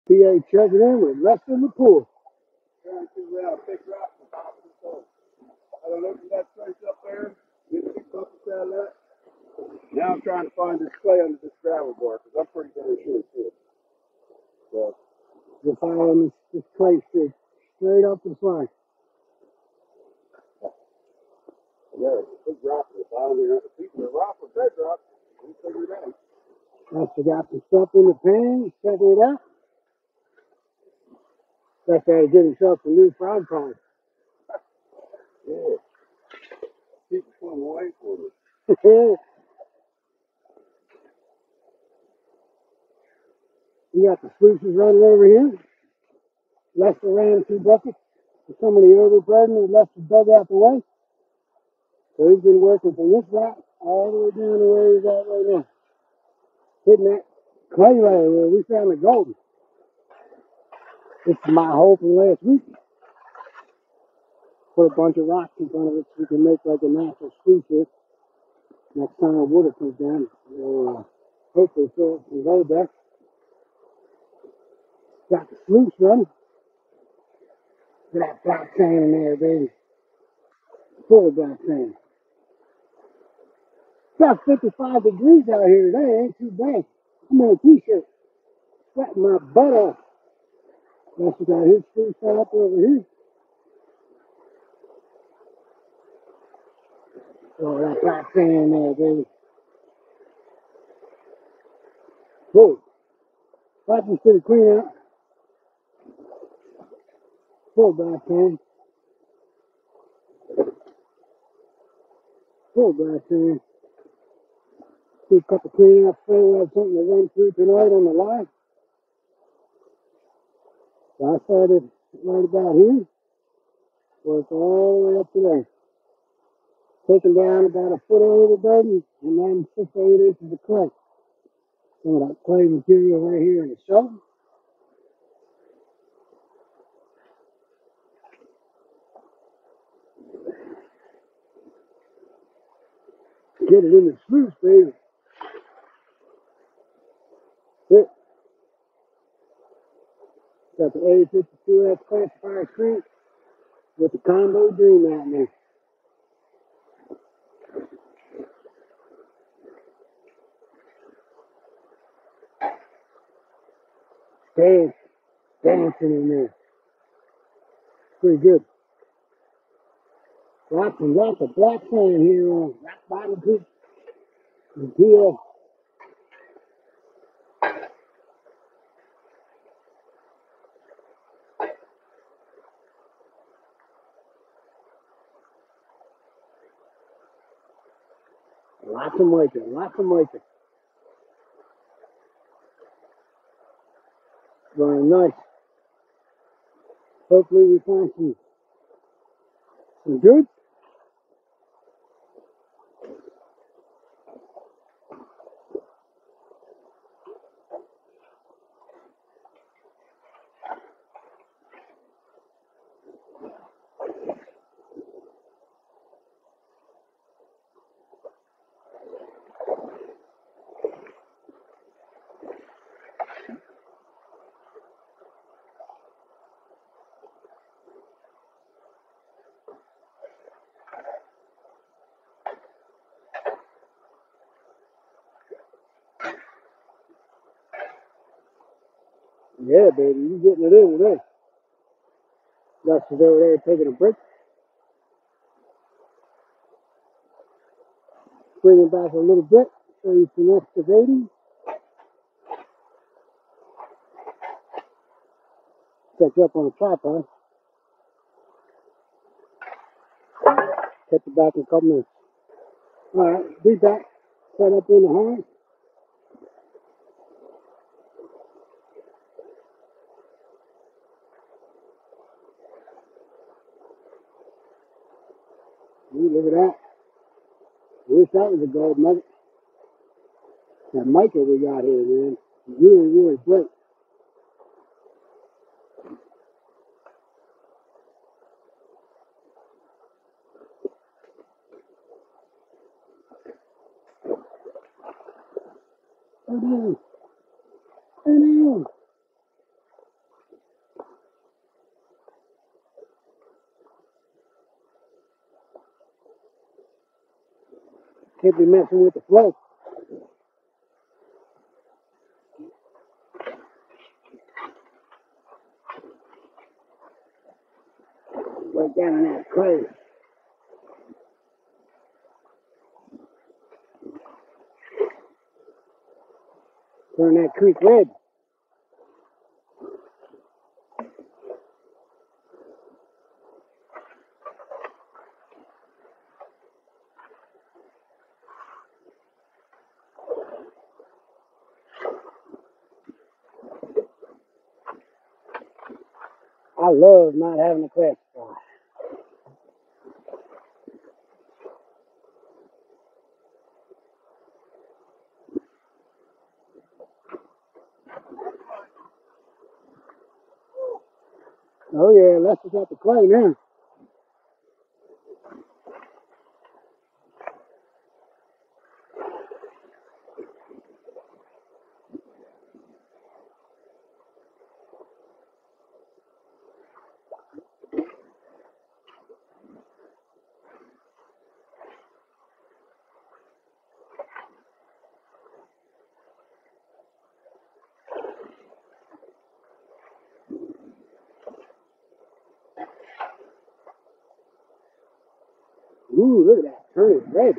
PA checking in with less than the pool. Trying to figure out big rock and pop it so I don't look at that place up there, get 6 buckets out of that. Now I'm trying to find this clay under this gravel bar because I'm pretty damn sure it's it. So, You're following this place straight up the flank. yeah, it's a big rock. If I don't hear other people that rock with bedrock, we figure it out. That's got the stuff in the pan, checking it out. That's how to get himself a new frog pond. Yeah. People swim away for me. You got the sluices running over here. Lester ran 2 buckets. Some of the overburden and left the dug out the way. So he's been working from this rock all the way down to where he's at right now. Hitting that clay layer where we found the gold. This is my hole from last week. Put a bunch of rocks in front of it so we can make like a natural sluice here. Next time the water comes down, hopefully fill it some gold back. Got the sluice running. Look at that black sand in there, baby. Full of black sand. It's about 55 degrees out here today. Ain't too bad. I'm in a t-shirt. Sweating my butt off. Lester got his sluice set up over here. Oh, that black sand in there, baby. Whoa. Watch this to the clean out. Full black sand. Full black sand. Do a couple clean outs so we'll have something to run through tonight on the line. So I started right about here. Worked all the way up to there. Taking down about a foot of overburden and then 6 to 8 inches of clay. Some of that clay material right here in the shovel. Get it in the sluice, baby. It. Got the A52F classifier crank with the combo dream out in there. Dancing in there. Pretty good. Lots and lots of black sand here on Rock Bottom Creek. And PF. Lots of moisture. Lots of moisture. Running nice. Hopefully we find some good. Yeah, baby, you getting it in today. Dustin's over there taking a break. Bring it back a little bit. Show you some excavating. Set you up on a tripod. Catch you back in a couple minutes. Alright, be back. Set up in the horn. Look at that. I wish that was a gold nugget. That mica we got here, man. Really, really bright. Oh, damn. Oh, damn. Can't be messing with the flow. Right down in that clay. Turn that creek red. I love not having a classifier. Oh yeah, Lester's got the clay now. Ooh, look at that. Turn it red.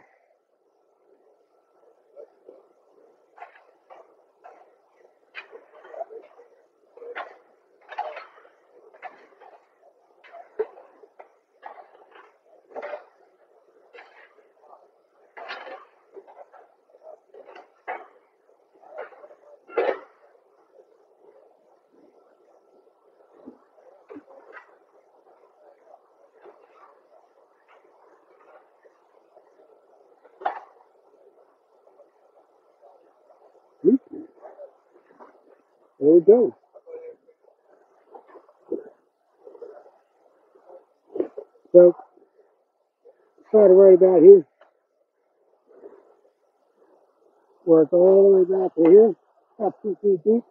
There we go. So, started right about here. Work all the way back to here. About 2 feet deep.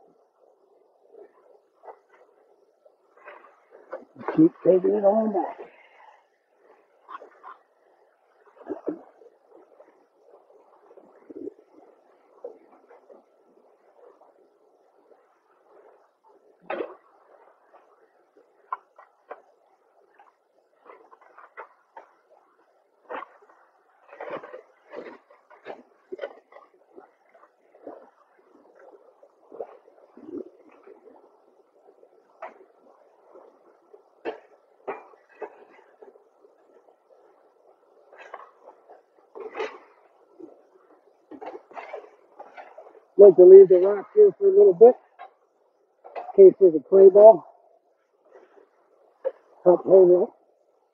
Keep taking it on back. Like to leave the rock here for a little bit. In case there's a clay ball. Help hold it up.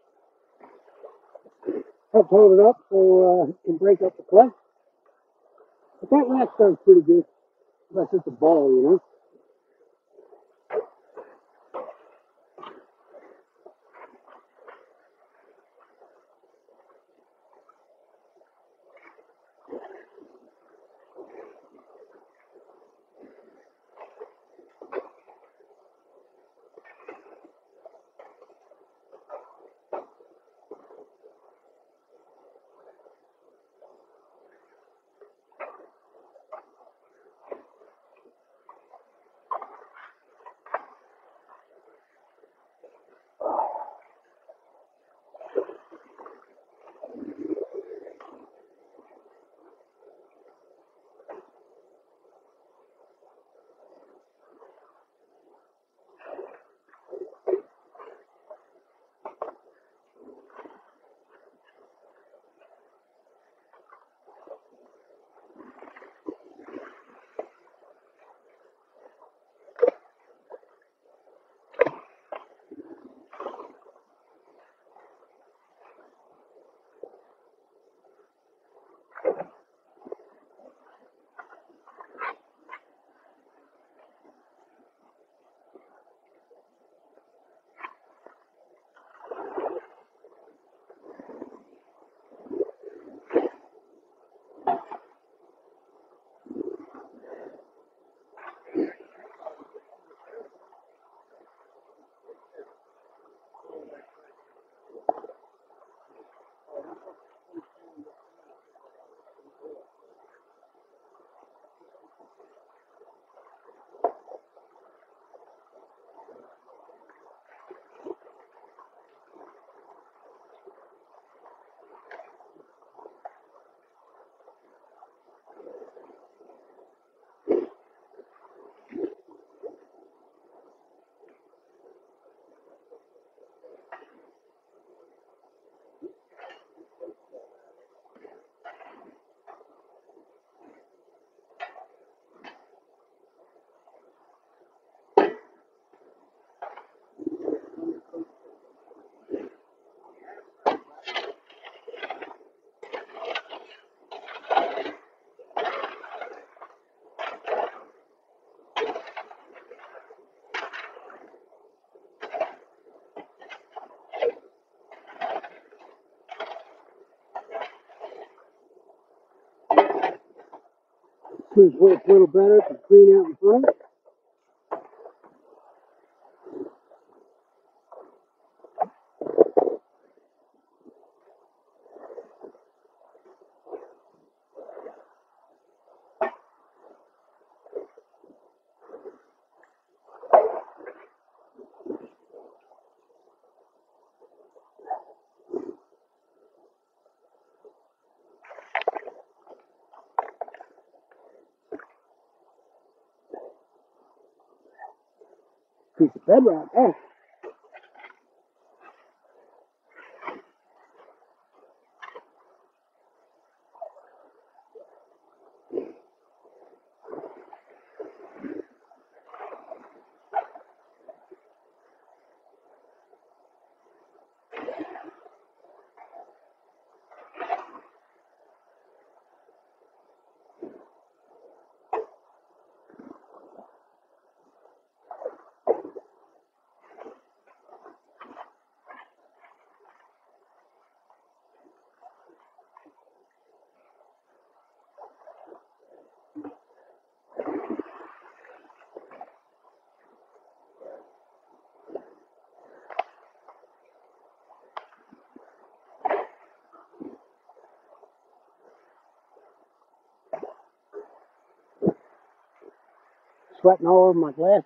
Help hold it up so it can break up the clay. But that last stuff's pretty good. Unless it's a ball, you know. This works a little better to clean out in front. Piece of bedrock there. Sweating all over my glasses.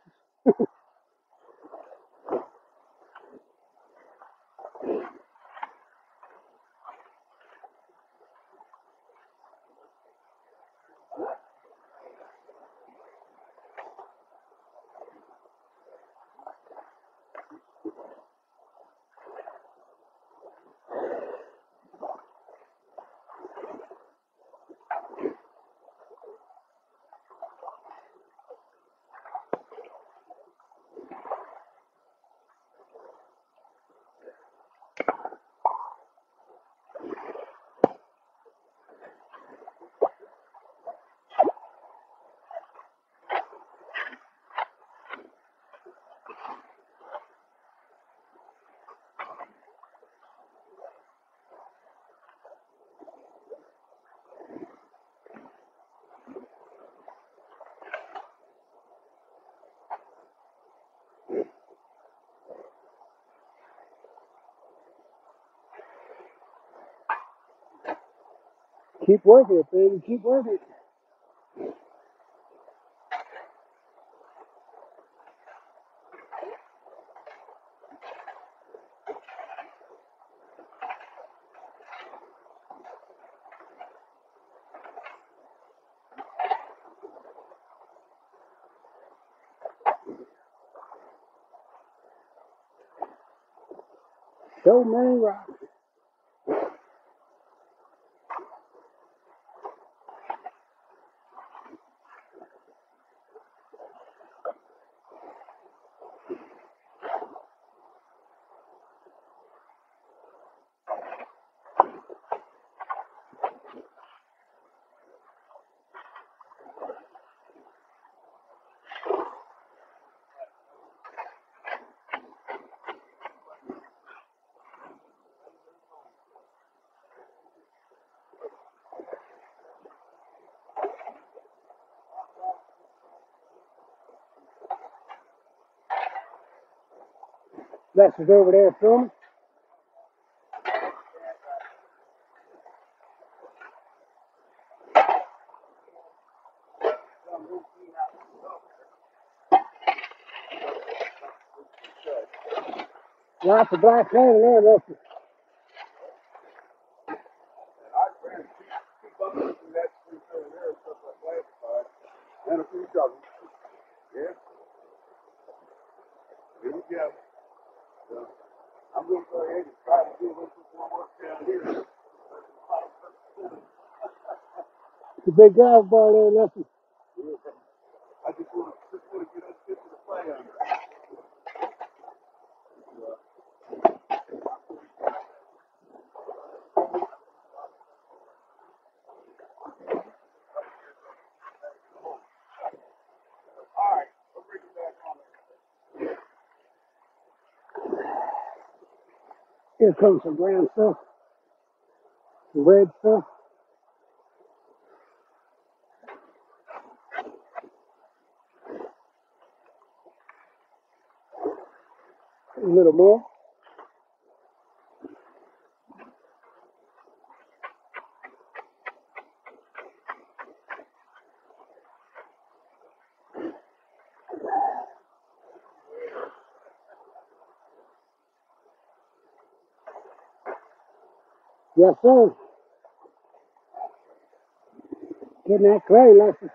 Keep working it, baby. Keep working it. So many rocks. Lester's over there filming. Lots of black sand in there, Lester. And a few shovels. Yeah. Here we go. So, I'm going to go ahead and try to do a little bit more work down here. It's a big gravel bar there, Lester. I just want to get us get to the play under. All right, we'll bring it back on. Here comes some brown stuff. Some red stuff. A little more. Yes, sir. Getting that clay, Lester.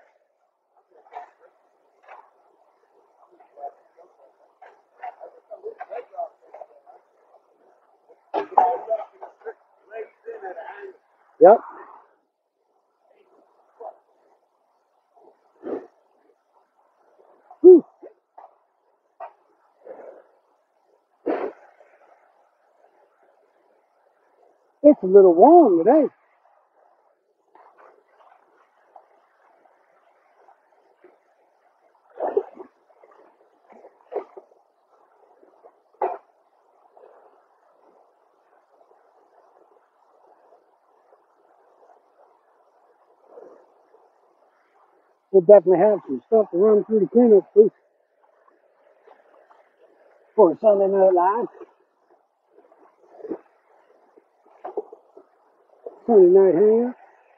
Yep. Whew. It's a little warm today. We'll definitely have some stuff to run through the cleanup booth for a Sunday night live. Sunday night hangout.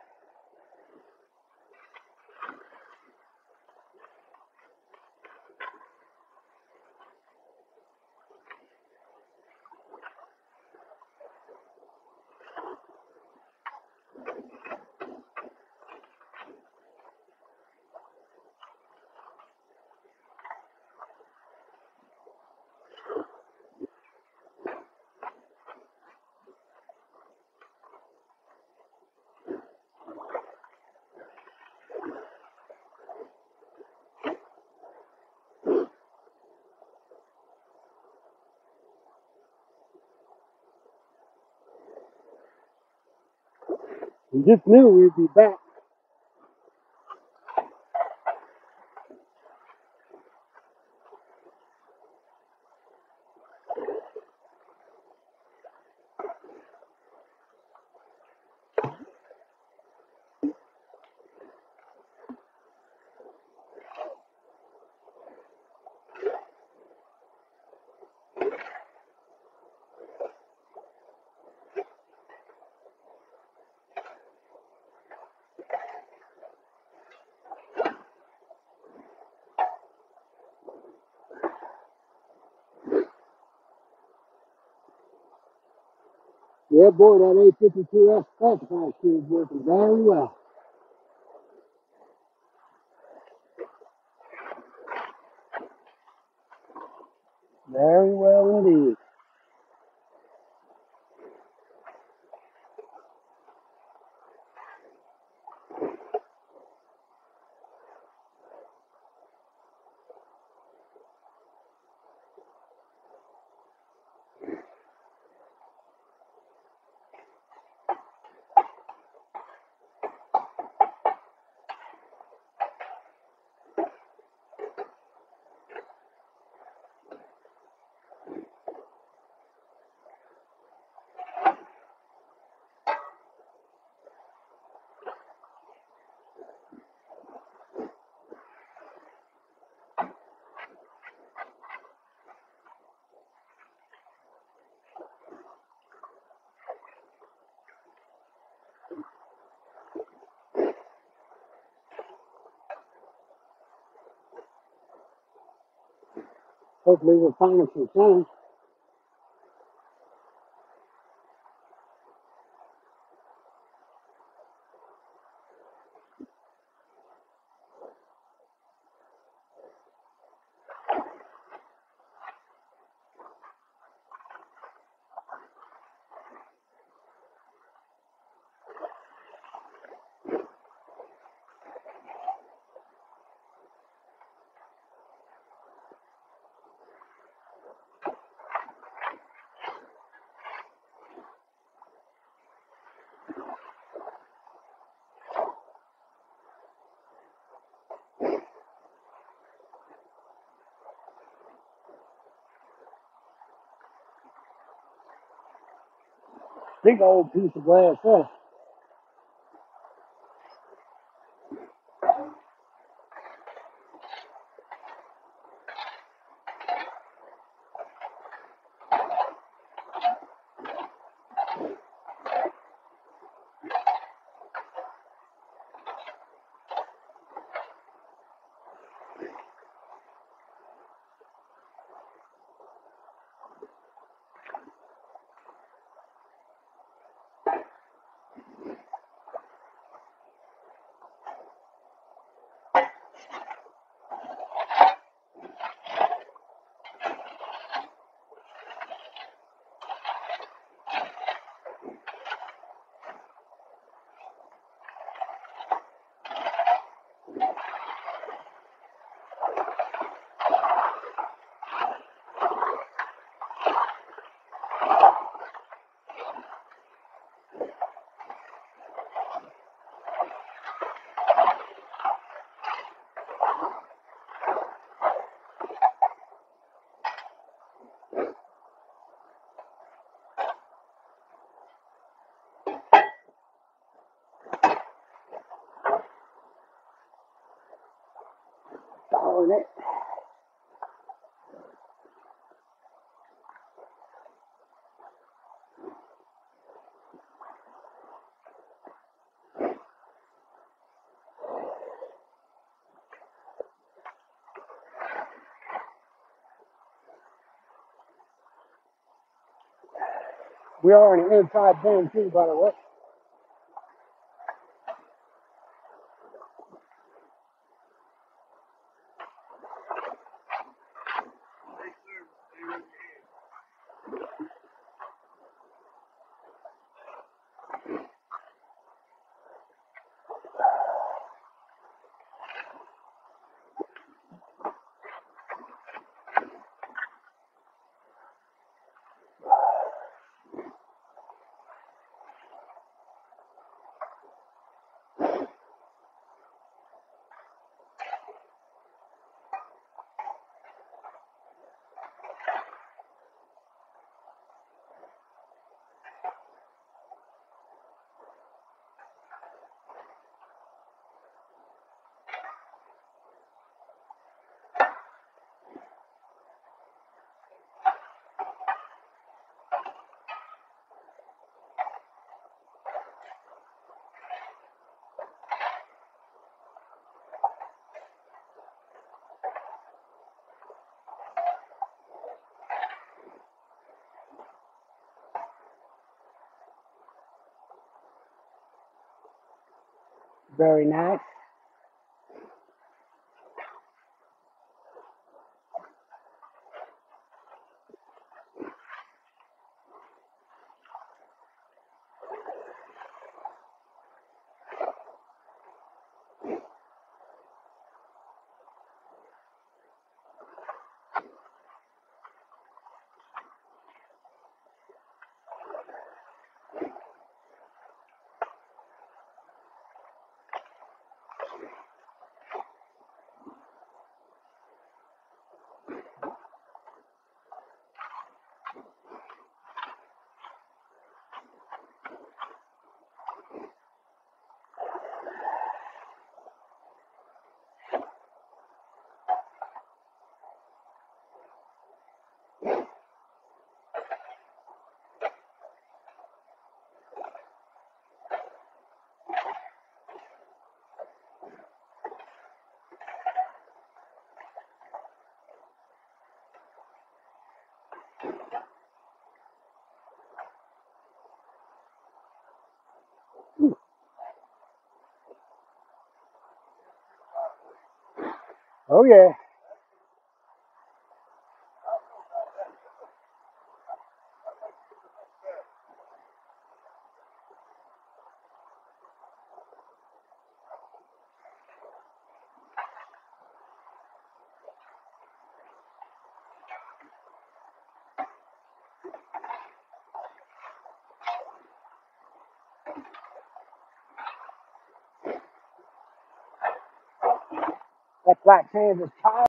We just knew we'd be back. Yeah, boy, that A52S classified shit is working very well. Very well indeed. Hopefully we'll find us some sun. Big old piece of glass there. Darn it. We are on the inside bend too, by the way. Very nice. Oh yeah. That black sand is tired.